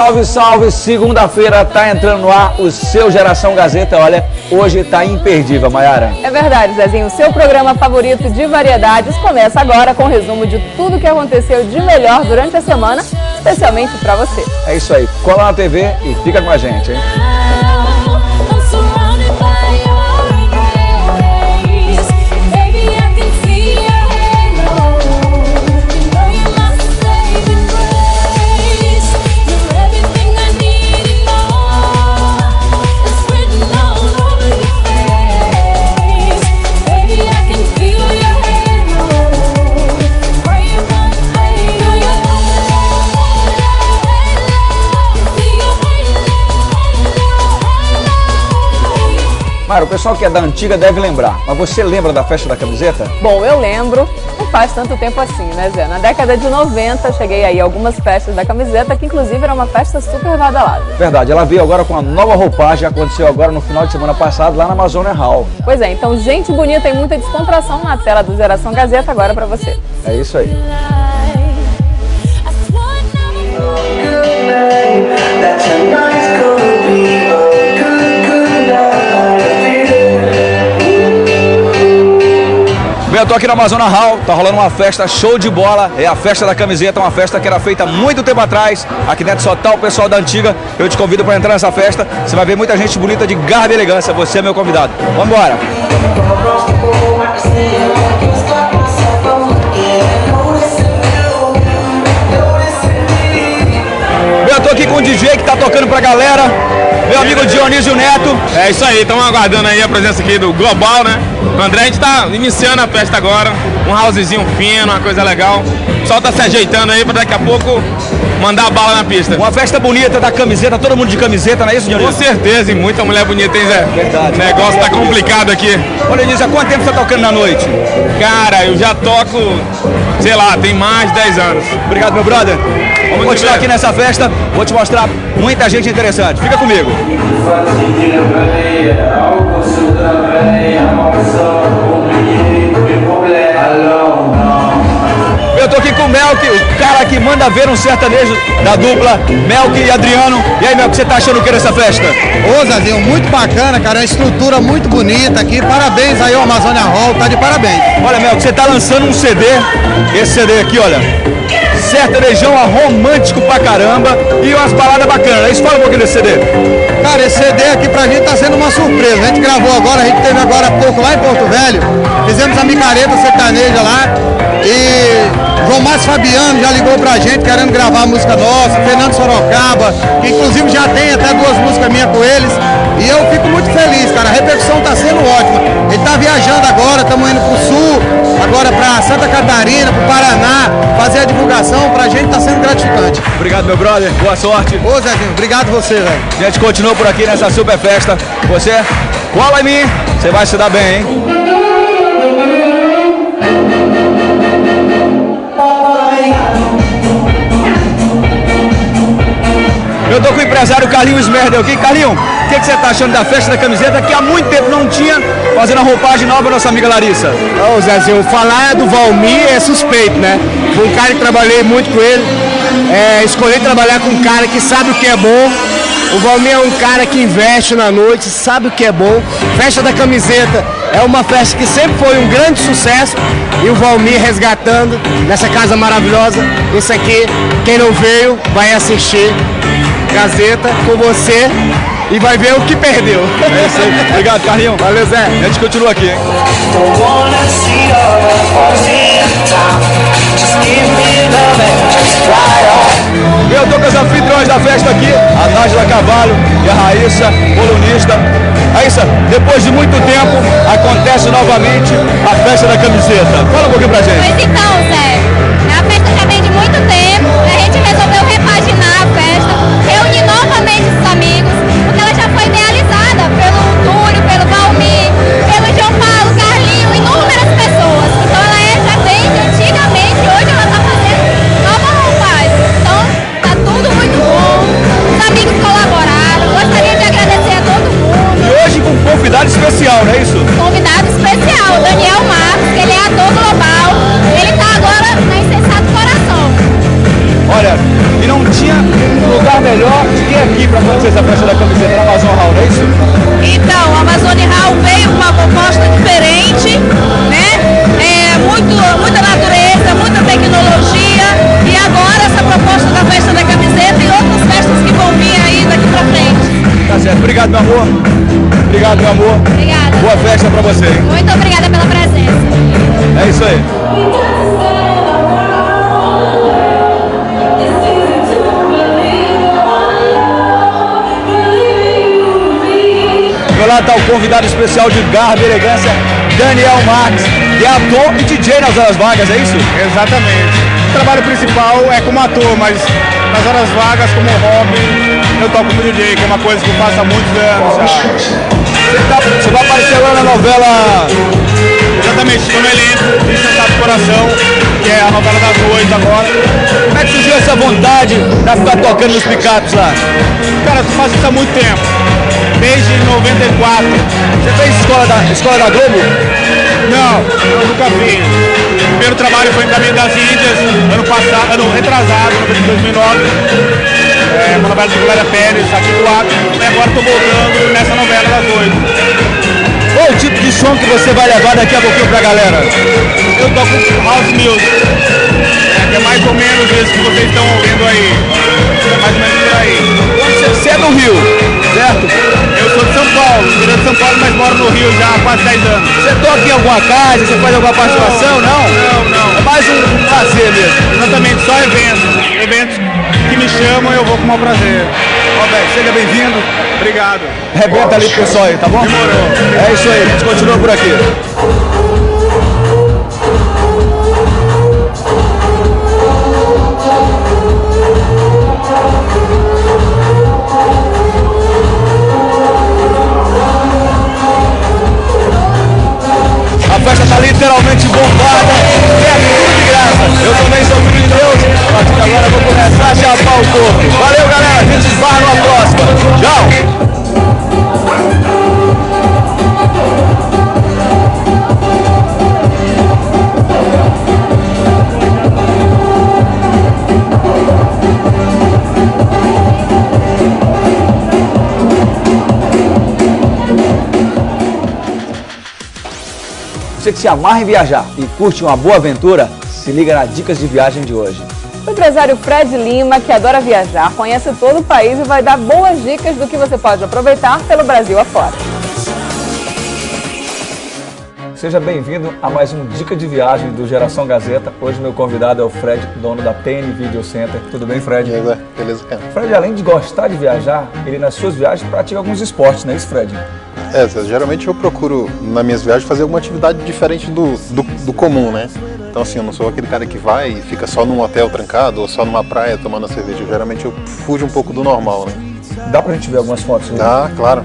salve, salve! Segunda-feira tá entrando no ar o seu Geração Gazeta. Olha, hoje tá imperdível, Mayara. É verdade, Zezinho. O seu programa favorito de variedades começa agora com um resumo de tudo que aconteceu de melhor durante a semana, especialmente pra você. É isso aí. Cola na TV e fica com a gente, hein? Mara, o pessoal que é da antiga deve lembrar, mas você lembra da festa da camiseta? Bom, eu lembro, não faz tanto tempo assim, né, Zé? Na década de 90, cheguei aí a algumas festas da camiseta, que inclusive era uma festa super badalada. Verdade, ela veio agora com uma nova roupagem, aconteceu agora no final de semana passado, lá na Amazônia Hall. Pois é, então gente bonita e muita descontração na tela do Geração Gazeta agora pra você. É isso aí. Eu tô aqui na Amazônia Hall, tá rolando uma festa show de bola, é a festa da camiseta, uma festa que era feita muito tempo atrás, aqui dentro só tá o pessoal da antiga, eu te convido para entrar nessa festa, você vai ver muita gente bonita de garra e elegância, você é meu convidado, vamos embora! Eu tô aqui com o DJ que tá tocando pra galera, meu amigo Dionísio Neto. É isso aí, estamos aguardando aí a presença aqui do Global, né? O André, a gente tá iniciando a festa agora, um housezinho fino, uma coisa legal. O pessoal tá se ajeitando aí pra daqui a pouco mandar a bala na pista. Uma festa bonita da camiseta, todo mundo de camiseta, não é isso, Dionísio? Com certeza, e muita mulher bonita, hein, Zé? Verdade. O negócio tá complicado aqui. Ô, Dionísio, há quanto tempo você tá tocando na noite? Cara, eu já toco, sei lá, tem mais de 10 anos. Obrigado, meu brother. Vamos continuar ver. aqui nessa festa, vou te mostrar muita gente interessante. Fica comigo. Eu tô aqui com o Melk, o cara que manda ver um sertanejo da dupla Melk e Adriano. E aí, Melk, você tá achando o que nessa festa? Ô, Zezinho, muito bacana, cara, uma estrutura muito bonita aqui, parabéns aí ao Amazônia Hall, tá de parabéns. Olha, Melk, você tá lançando um CD, esse CD aqui, olha, sertanejão romântico pra caramba e umas baladas bacanas. Isso, fala um pouquinho desse CD. Cara, esse CD aqui pra gente tá sendo uma surpresa, a gente gravou agora, a gente teve agora há pouco lá em Porto Velho, fizemos a micareta sertaneja lá e João Márcio Fabiano já ligou pra gente querendo gravar a música nossa, Fernando Sorocaba, que inclusive já tem até 2 músicas minhas com eles, e eu fico muito feliz, cara, a repercussão tá sendo ótima. Ele tá viajando agora, estamos indo pro sul, agora pra Santa Catarina, pro Paraná, fazer a divulgação, pra gente tá sendo gratificante. Obrigado, meu brother, boa sorte. Ô, Zezinho, obrigado você, velho. A gente continua por aqui nessa super festa. Você cola em mim, você vai se dar bem, hein? Eu tô com o empresário Carlinho Smerdel aqui. Carlinho, o que você tá achando da festa da camiseta que há muito tempo não tinha, fazendo a roupagem nova nossa amiga Larissa? Ô, Zezinho, falar do Valmir é suspeito, né? Foi um cara que trabalhei muito com ele, escolhi trabalhar com um cara que sabe o que é bom. O Valmir é um cara que investe na noite, sabe o que é bom. Festa da camiseta é uma festa que sempre foi um grande sucesso e o Valmir resgatando nessa casa maravilhosa. Isso aqui, quem não veio vai assistir Gazeta com você e vai ver o que perdeu. É isso aí. Obrigado, Carlinho. Valeu, Zé. A gente continua aqui, hein? Eu tô com as anfitriões da festa aqui, a Nájila Carvalho e a Raíssa, colunista. Raíssa, depois de muito tempo, acontece novamente a festa da camiseta. Fala um pouquinho pra gente. Pois então, Zé, a festa já vem de muito tempo, a gente resolveu repaginar a festa, reunir novamente os amigos, porque ela já foi idealizada pelo Túlio, pelo Valmir, pelo João Paulo, Carlinho, inúmeras pessoas. Então ela já vem de antigamente, hoje ela está fazendo nova roupagem. Então tá tudo muito bom, os amigos colaboraram, gostaria de agradecer a todo mundo. E hoje com um convidado especial, não é isso? Convidado especial, Daniel Marcos, que ele é ator global, ele está agora na Insensato Coração. obrigado, meu amor. Obrigado, meu amor. Obrigada. Boa festa pra você, hein? Muito obrigada pela presença. É isso aí. Lá está o convidado especial de garra e elegância, Daniel Marques, que é ator e DJ nas horas vagas, é isso? Exatamente. O trabalho principal é como ator, mas nas horas vagas, como hobby, eu toco como DJ, que é uma coisa que eu faço há muitos anos já. Você vai aparecer agora na novela... Exatamente, estou no elenco, Licenciado do Coração, que é a novela das 8 agora. Como é que surgiu essa vontade de ficar tocando nos picapes lá? Cara, eu faço isso há muito tempo. Desde 94. Você fez escola da Globo? Não, eu nunca fiz. O primeiro trabalho foi em Caminho das Índias, ano retrasado, em 2009. Uma novela de Glória Pérez, aqui do Acre. E agora estou voltando nessa novela das 8. Qual o tipo de som que você vai levar daqui a pouquinho pra galera? Eu toco house music. Que é mais ou menos isso que vocês estão ouvindo aí. É mais ou menos por aí. Você é do Rio, certo? Eu sou de São Paulo, interior de São Paulo, mas moro no Rio já há quase 10 anos. Você toca em alguma casa, você faz alguma participação, não? Não. É mais um prazer mesmo. Exatamente, só eventos. Eventos que me chamam, eu vou com o maior prazer. Ó, velho, seja bem-vindo. Obrigado. Rebenta ali pro pessoal aí, tá bom? Demorou. É isso aí, a gente continua por aqui. A festa tá literalmente bombada, é tudo de graça. Eu também sou filho de Deus, a partir de agora eu vou começar a chapar o corpo. Valeu, galera, a gente esbarra numa próxima. Tchau! Você que se amarra em viajar e curte uma boa aventura, se liga nas dicas de viagem de hoje. O empresário Fred Lima, que adora viajar, conhece todo o país e vai dar boas dicas do que você pode aproveitar pelo Brasil afora. Seja bem-vindo a mais um Dica de Viagem do Geração Gazeta. Hoje meu convidado é o Fred, dono da TN Video Center. Tudo bem, Fred? Beleza, cara. Fred, além de gostar de viajar, ele nas suas viagens pratica alguns esportes, não é isso, Fred? Geralmente eu procuro, nas minhas viagens, fazer alguma atividade diferente do comum, né? Então, assim, eu não sou aquele cara que vai e fica só num hotel trancado ou só numa praia tomando cerveja. Geralmente eu fujo um pouco do normal, né? Dá pra gente ver algumas fotos aí? Dá, claro.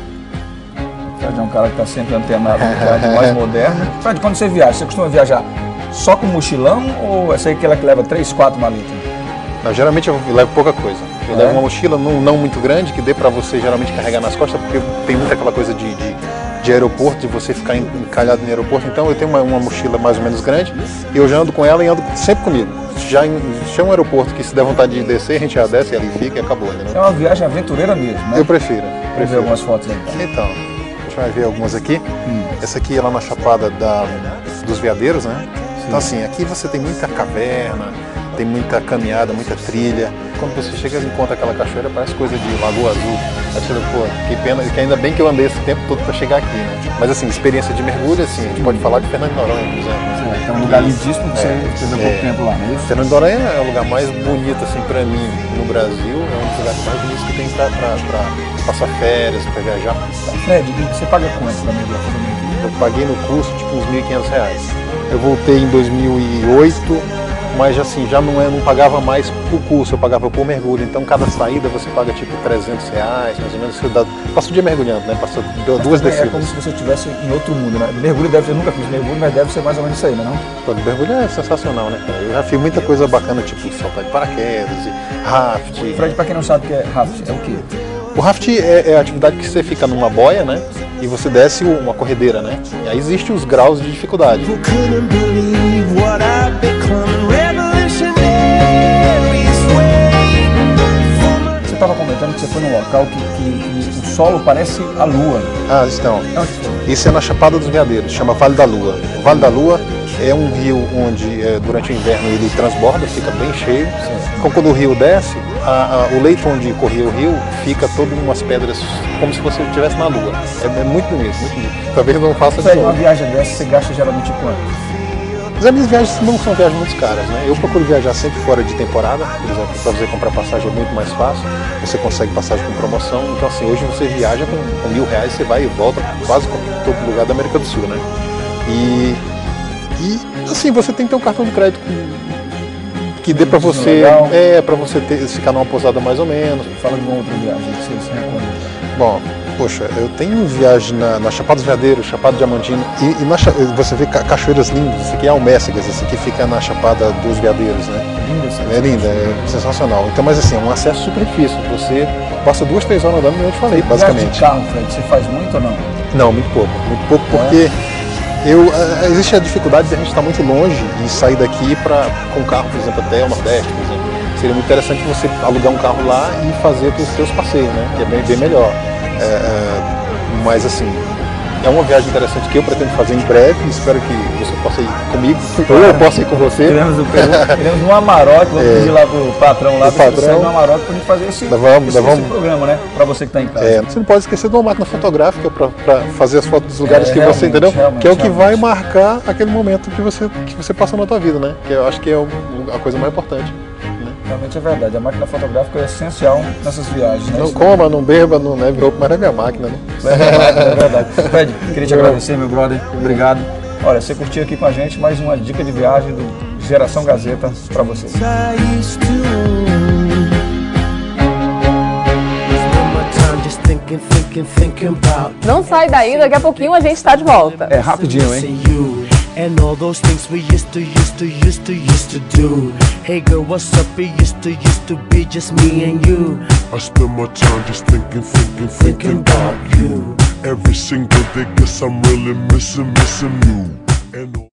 Fred é um cara que tá sempre antenado na viagem mais moderna. Fred, quando você viaja, você costuma viajar só com mochilão ou essa aí é aquela que leva 3, 4 maletas? Não, geralmente eu levo pouca coisa. Eu levo uma mochila não muito grande, que dê pra você geralmente carregar nas costas, porque tem muita aquela coisa de aeroporto, de você ficar encalhado no aeroporto. Então eu tenho uma mochila mais ou menos grande e eu já ando com ela e ando sempre comigo. Já é um aeroporto que se der vontade de descer, a gente já desce e ali fica e acabou. Né? É uma viagem aventureira mesmo, né? Eu prefiro. Vamos ver algumas fotos aí. Então, a gente vai ver algumas aqui. Essa aqui é lá na Chapada dos Veadeiros, né? Sim. Então assim, aqui você tem muita caverna, tem muita caminhada, muita trilha. Quando você chega e encontra aquela cachoeira, parece coisa de Lagoa Azul. Aí você fala, pô, que pena, que ainda bem que eu andei esse tempo todo para chegar aqui, né? Mas assim, experiência de mergulho, assim, a gente pode falar de Fernando de Noronha, por exemplo. É um lugar lindíssimo que você fez há pouco tempo lá, não é isso? Fernando de Noronha é o lugar mais bonito, assim, para mim, no Brasil. É um dos lugares mais bonitos que tem para passar férias, para viajar. Fred, você paga quanto para mergulhar? Eu paguei no curso, tipo, uns R$1.500. Eu voltei em 2008. Mas assim, já não pagava mais por curso, eu pagava por mergulho. Então cada saída você paga tipo R$300, mais ou menos. Você passa o dia mergulhando, né? Passa duas descidas. É como se você estivesse em outro mundo, né? Mergulho eu nunca fiz mergulho, mas deve ser mais ou menos isso aí, não? Pô, mergulho é sensacional, né? Eu já fiz muita coisa bacana, tipo saltar de paraquedas, e raft. Fred, pra quem não sabe o que é raft, é o quê? O raft é a atividade que você fica numa boia, né? E você desce uma corredeira, né? E aí existem os graus de dificuldade. Você estava comentando que você foi num local que o solo parece a lua. Ah, então. Isso é na Chapada dos Veadeiros, chama Vale da Lua. O Vale da Lua é um rio onde durante o inverno ele transborda, fica bem cheio. Então quando o rio desce, o leito onde corria o rio fica todo umas pedras como se você estivesse na lua. É muito bonito, muito bonito. Talvez não faça de Uma viagem dessa você gasta geralmente quanto? Mas as minhas viagens não são viagens muito caras, né? Eu procuro viajar sempre fora de temporada, por exemplo, para você comprar passagem é muito mais fácil, você consegue passagem com promoção, então assim, hoje você viaja com R$1.000, você vai e volta quase para todo lugar da América do Sul, né? E assim, você tem que ter um cartão de crédito que dê para você, para você ficar numa pousada mais ou menos. Fala de uma outra viagem que você recomenda. Bom, poxa, eu tenho viagem na Chapada dos Veadeiros, Chapada Diamantina, e você vê cachoeiras lindas. Esse aqui é Almécigas, esse aqui fica na Chapada dos Veadeiros, né? É linda, é sensacional. Então, mas assim, é um acesso super difícil. Você passa 2, 3 horas andando, como eu te falei, basicamente. Viagem de carro, Fred, você faz muito ou não? Não, muito pouco porque existe a dificuldade de a gente estar muito longe e sair daqui com carro, por exemplo, até o Nordeste, por exemplo. Seria muito interessante você alugar um carro lá e fazer os seus passeios, né? Que é bem melhor. Mas assim, é uma viagem interessante que eu pretendo fazer em breve. Espero que você possa ir comigo, ou eu possa ir com você. Queremos um Amarok, vamos pedir lá pro patrão lá, um Amarok pra gente fazer esse programa, né? Pra você que tá em casa. Você não pode esquecer de uma máquina fotográfica para fazer as fotos dos lugares que você, entendeu? Que é o que vai marcar aquele momento que você passou na tua vida, né? Que eu acho que é a coisa mais importante. Realmente é verdade, a máquina fotográfica é essencial nessas viagens, né? Não coma, não beba, não leve roupa, mas leve a máquina, né? É verdade. Fred, queria te agradecer, meu brother, obrigado. Olha, você curtiu aqui com a gente mais uma dica de viagem do Geração Gazeta para você. Não sai daí, daqui a pouquinho a gente está de volta. É rapidinho, hein? And all those things we used to do. Hey girl, what's up? It used to be just me and you. I spend my time just thinking about you. Every single day, guess I'm really missing you. And